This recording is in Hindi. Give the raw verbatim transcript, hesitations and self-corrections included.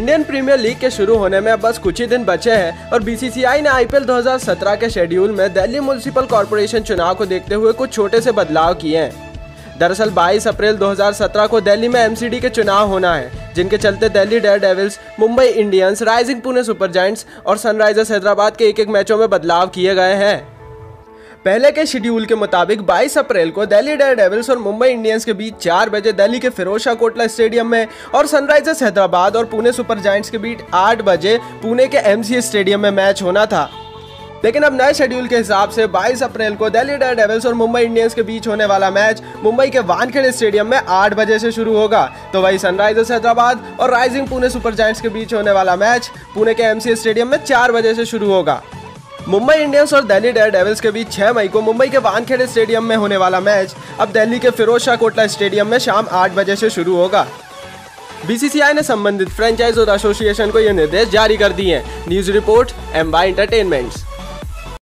इंडियन प्रीमियर लीग के शुरू होने में अब बस कुछ ही दिन बचे हैं और बीसीसीआई ने आईपीएल दो हज़ार सत्रह के शेड्यूल में दिल्ली म्युनिसिपल कॉर्पोरेशन चुनाव को देखते हुए कुछ छोटे से बदलाव किए हैं। दरअसल बाईस अप्रैल दो हज़ार सत्रह को दिल्ली में एमसीडी के चुनाव होना है, जिनके चलते Delhi Daredevils, Mumbai Indians, Rising Pune Super Giants और सनराइजर्स हैदराबाद के एक एक मैचों में बदलाव किए गए हैं। पहले के शेड्यूल के मुताबिक बाईस अप्रैल को दिल्ली डेयरडेविल्स और मुंबई इंडियंस के बीच चार बजे दिल्ली के फिरोजशाह कोटला स्टेडियम में और सनराइजर्स हैदराबाद और पुणे सुपर जायंट्स के बीच आठ बजे पुणे के एमसीए स्टेडियम में मैच होना था। लेकिन अब नए शेड्यूल के हिसाब से बाईस अप्रैल को दिल्ली डेयरडेविल्स और मुंबई इंडियंस के बीच होने वाला मैच मुंबई के वानखेड़े स्टेडियम में आठ बजे से शुरू होगा, तो वही सनराइजर्स हैदराबाद और राइजिंग पुणे सुपर जायंट्स के बीच होने वाला मैच पुणे के एमसीए स्टेडियम में चार बजे से शुरू होगा। मुंबई इंडियंस और दिल्ली डेयरडेविल्स के बीच छह मई को मुंबई के वानखेड़े स्टेडियम में होने वाला मैच अब दिल्ली के फिरोजशाह कोटला स्टेडियम में शाम आठ बजे से शुरू होगा। बीसीसीआई ने संबंधित फ्रेंचाइज और एसोसिएशन को यह निर्देश जारी कर दिए हैं। News report M Y entertainments.